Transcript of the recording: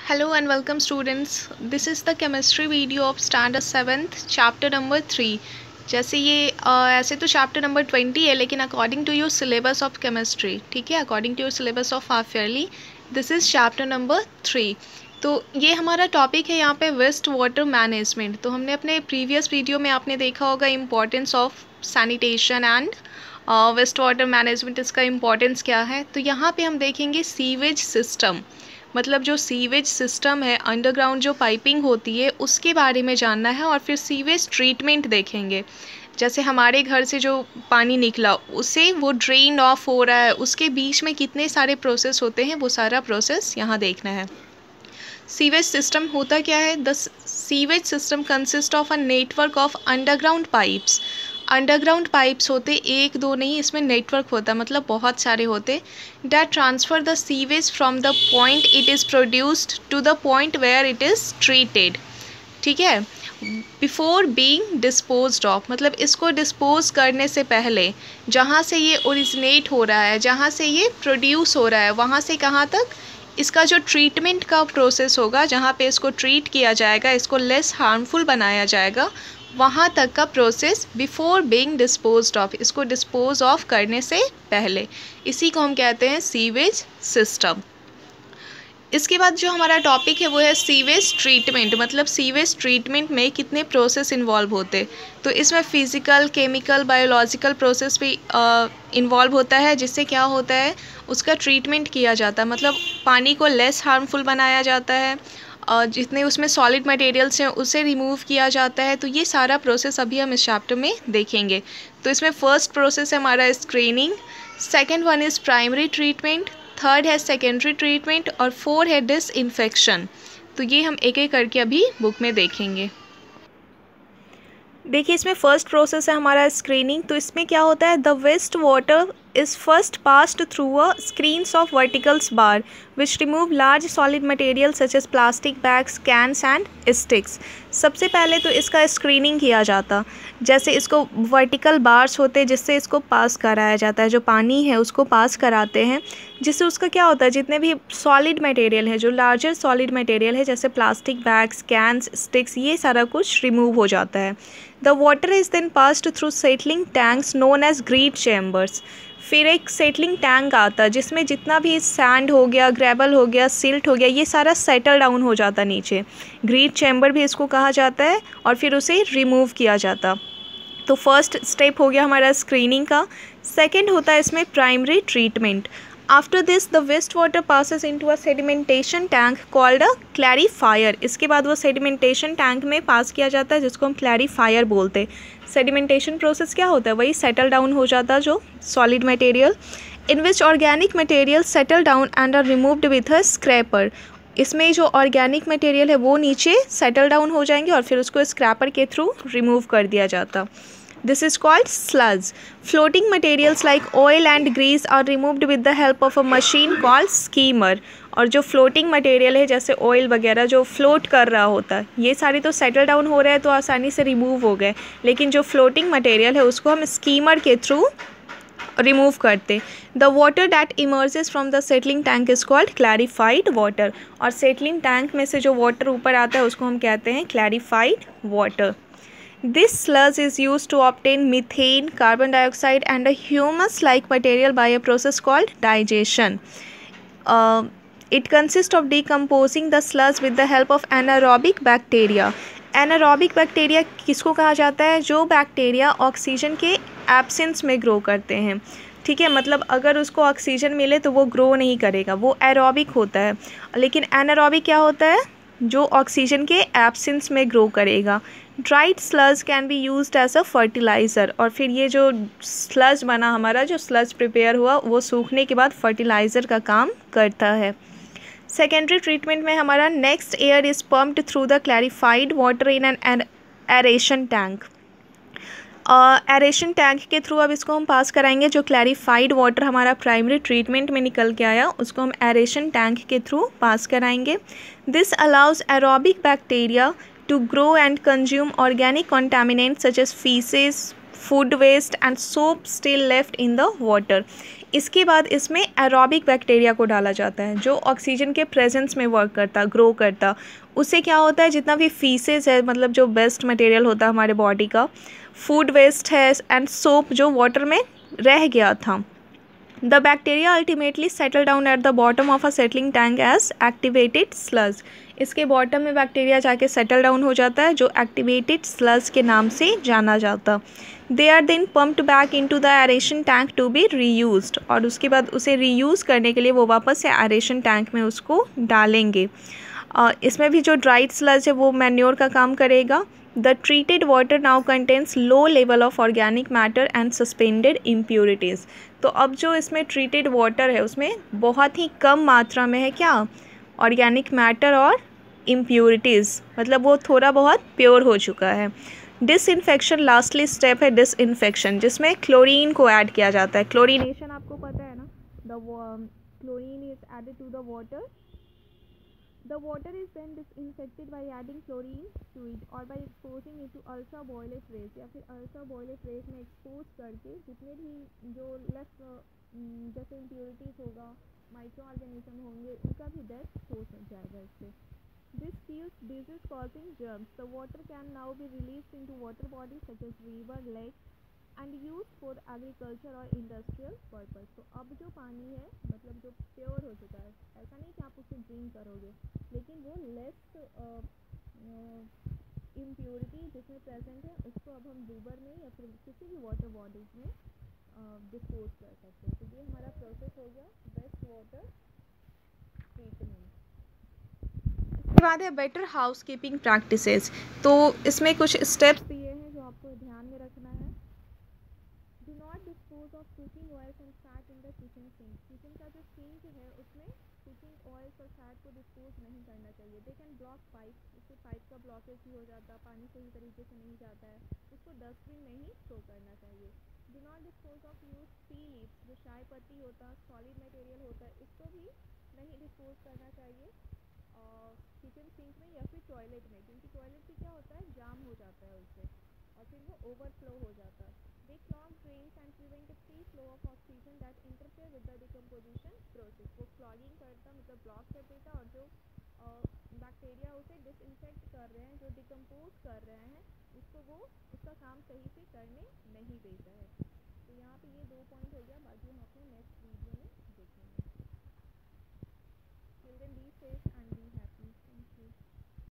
Hello and welcome students. This is the chemistry video of standard 7th chapter number 3. जैसे ये ऐसे तो chapter number 20 है, लेकिन according to your syllabus of chemistry, ठीक है, according to your syllabus of half yearly this is chapter number 3. तो ये हमारा टॉपिक है यहाँ पे वेस्ट वाटर मैनेजमेंट. तो हमने अपने प्रीवियस वीडियो में आपने देखा होगा importance of sanitation and waste water management, इसका इम्पोर्टेंस क्या है. तो यहाँ पे हम देखेंगे सीवेज सिस्टम, मतलब जो सीवेज सिस्टम है, अंडरग्राउंड जो पाइपिंग होती है उसके बारे में जानना है. और फिर सीवेज ट्रीटमेंट देखेंगे, जैसे हमारे घर से जो पानी निकला उसे वो ड्रेन ऑफ हो रहा है, उसके बीच में कितने सारे प्रोसेस होते हैं, वो सारा प्रोसेस यहाँ देखना है. सीवेज सिस्टम होता क्या है? The sewage system consist of a network of underground pipes. Underground pipes होते एक दो नहीं, इसमें नेटवर्क होता है, मतलब बहुत सारे होते. That transfer the sewage from the point it is produced to the point where it is treated, ठीक है, बिफोर बीइंग डिस्पोज्ड ऑफ. मतलब इसको डिस्पोज करने से पहले जहाँ से ये ओरिजिनेट हो रहा है, जहाँ से ये प्रोड्यूस हो रहा है, वहाँ से कहाँ तक इसका जो ट्रीटमेंट का प्रोसेस होगा, जहाँ पे इसको ट्रीट किया जाएगा, इसको लेस हार्मफुल बनाया जाएगा, वहाँ तक का process before being disposed of, इसको डिस्पोज ऑफ करने से पहले, इसी को हम कहते हैं सीवेज सिस्टम. इसके बाद जो हमारा टॉपिक है वो है सीवेज ट्रीटमेंट. मतलब सीवेज ट्रीटमेंट में कितने प्रोसेस इन्वॉल्व होते. तो इसमें फिज़िकल, केमिकल, बायोलॉजिकल प्रोसेस भी इन्वॉल्व होता है, जिससे क्या होता है उसका ट्रीटमेंट किया जाता है. मतलब पानी को लेस हार्मफुल बनाया जाता है, जितने उसमें सॉलिड मटेरियल्स हैं उसे रिमूव किया जाता है. तो ये सारा प्रोसेस अभी हम इस चैप्टर में देखेंगे. तो इसमें फर्स्ट प्रोसेस है हमारा screening, second one is primary treatment, third है सेकेंडरी ट्रीटमेंट और फोर है डिसइंफेक्शन. तो ये हम एक एक करके अभी बुक में देखेंगे. देखिए इसमें फर्स्ट प्रोसेस है हमारा स्क्रीनिंग. तो इसमें क्या होता है, the waste water is first passed through a screens of verticals bar which remove large solid material such as plastic bags, cans and sticks. सबसे पहले तो इसका स्क्रीनिंग किया जाता, जैसे इसको वर्टिकल बार्स होते हैं जिससे इसको पास कराया जाता है, जो पानी है उसको पास कराते हैं, जिससे उसका क्या होता है जितने भी सॉलिड मटेरियल है, जो लार्जर सॉलिड मटेरियल है जैसे प्लास्टिक बैग्स, कैंस, स्टिक्स, ये सारा कुछ रिमूव हो जाता है. The water is then passed through settling tanks known as grit chambers. फिर एक सेटलिंग टैंक आता है जिसमें जितना भी सैंड हो गया, ग्रेवल हो गया, सिल्ट हो गया, ये सारा सेटल डाउन हो जाता नीचे. ग्रीट चैम्बर भी इसको कहा जाता है. और फिर उसे रिमूव किया जाता. तो फर्स्ट स्टेप हो गया हमारा स्क्रीनिंग का. सेकंड होता है इसमें primary treatment. After this the waste water passes into a sedimentation tank called a clarifier. इसके बाद वो सेडिमेंटेशन टैंक में पास किया जाता है जिसको हम क्लैरिफायर बोलते हैं. सेडिमेंटेशन प्रोसेस क्या होता है, वही सेटल डाउन हो जाता है जो solid material, in which organic material settle down and are removed with a scraper. इसमें जो ऑर्गेनिक मटेरियल है वो नीचे सेटल डाउन हो जाएंगे और फिर उसको स्क्रैपर के थ्रू रिमूव कर दिया जाता. This is called sludge. Floating materials like oil and grease are removed with the help of a machine called skimmer. और जो फ्लोटिंग मटेरियल है जैसे ऑयल वगैरह जो फ्लोट कर रहा होता है, ये सारे तो सेटल डाउन हो रहे हैं तो आसानी से रिमूव हो गए, लेकिन जो फ्लोटिंग मटेरियल है उसको हम स्कीमर के थ्रू रिमूव करते. The water that emerges from the settling tank is called clarified water. और सेटलिंग टैंक में से जो वाटर ऊपर आता है उसको हम कहते हैं clarified water. This sludge is used to obtain methane, carbon dioxide and a humus-like material by a process called digestion. It consists of decomposing the sludge with the help of anaerobic bacteria. Anaerobic bacteria किसको कहा जाता है? जो bacteria oxygen के absence में grow करते हैं, ठीक है. मतलब अगर उसको ऑक्सीजन मिले तो वो ग्रो नहीं करेगा, वो एरोबिक होता है. लेकिन एनारोबिक क्या होता है, जो ऑक्सीजन के एब्सेंस में ग्रो करेगा. Dried sludge can be used as a fertiliser. और फिर ये जो स्लज बना हमारा, जो स्लज प्रिपेयर हुआ, वो सूखने के बाद फर्टिलाइज़र का काम करता है. सेकेंडरी ट्रीटमेंट में हमारा next air is pumped through the clarified water in an aeration tank. Aeration tank के थ्रू अब इसको हम पास कराएंगे. जो क्लैरिफाइड वाटर हमारा प्राइमरी ट्रीटमेंट में निकल के आया उसको हम एरेशन टैंक के थ्रू पास कराएंगे. This allows aerobic bacteria to grow and consume organic contaminants such as feces, food waste and soap still left in the water. इसके बाद इसमें एरोबिक बैक्टीरिया को डाला जाता है जो ऑक्सीजन के प्रेजेंस में वर्क करता, ग्रो करता। उससे क्या होता है, जितना भी फीसेस है, मतलब जो वेस्ट मटेरियल होता है हमारे बॉडी का, फूड वेस्ट है एंड सोप जो वाटर में रह गया था, the bacteria ultimately settle down at the bottom of a settling tank as activated sludge. इसके बॉटम में बैक्टीरिया जाके सेटल डाउन हो जाता है जो एक्टिवेटेड स्लज के नाम से जाना जाता। They are then pumped back into the aeration tank to be reused, और उसके बाद उसे रीयूज़ करने के लिए वो वापस से एरेशन टैंक में उसको डालेंगे। इसमें भी जो ड्राइड स्लज है वो मैन्योर का काम करेगा। The treated water now contains low level of organic matter and suspended impurities. तो अब जो इसमें ट्रीटेड वाटर है उसमें बहुत ही कम मात्रा में है क्या, ऑर्गेनिक मैटर और इम्प्योरिटीज़, मतलब वो थोड़ा बहुत प्योर हो चुका है। डिसइंफेक्शन लास्टली स्टेप है डिसइंफेक्शन, जिसमें क्लोरीन को ऐड किया जाता है। क्लोरीनेशन आपको पता है ना, the chlorine is added to the water. The water is then disinfected by adding chlorine to it or by exposing it to ultraviolet rays, या फिर ultraviolet rays में expose करके जितने भी जो लेस जैसे impurities होगा, माइक्रो ऑर्गेनिज्म होंगे, उनका भी डेथ हो जाएगा इससे। This kills disease causing germs. The water can now be released into water bodies such as river, lake and use for agriculture और इंडस्ट्रियल पर्पज़। तो अब जो पानी है मतलब जो प्योर हो चुका है, ऐसा नहीं कि आप उसे ड्रिंक करोगे, लेकिन वो लेस इम्प्योरिटी जिसमें प्रेजेंट है उसको अब हम रिवर में या फिर किसी भी वाटर बॉडीज़ में डिस्पोज कर सकते हैं। तो ये हमारा प्रोसेस हो गया वेस्ट वाटर ट्रीटमेंट। इसके बाद है बेटर हाउस कीपिंग प्रैक्टिसेस। तो इसमें कुछ स्टेप्स दिए हैं जो आपको ध्यान में रखना है। Do not dispose of cooking oils and fat in the kitchen sink. Kitchen का जो सिंक है उसमें कुकिंग ऑयल्स और फैट को डिस्पोज नहीं करना चाहिए। दे कैन ब्लॉक पाइप, इससे पाइप का ब्लॉकेज भी हो जाता है, पानी सही तरीके से नहीं जाता है, उसको डस्टबिन में ही थ्रो करना चाहिए। Do not dispose of use tea leaves, जो चाय पत्ती होता है, सॉलिड मटेरियल होता है, इसको भी नहीं डिस्पोज करना चाहिए किचन सिंक में या फिर टॉयलेट में, क्योंकि टॉयलेट भी क्या होता है, जाम हो जाता है उससे और फिर वो ओवरफ्लो हो जाता है। They clog drains and prevent a free flow of oxygen that interfere with the decomposition process. वो clogging करता मतलब ब्लॉक कर देता और जो बैक्टीरिया उसे डिसइंफेक्ट कर रहे हैं, जो डिकम्पोज कर रहे हैं, उसको वो उसका काम सही से करने नहीं देता है। तो यहाँ पे ये 2 पॉइंट हो गया, बाकी हम अपने नेक्स्ट वीडियो में देखेंगे। Till then be safe.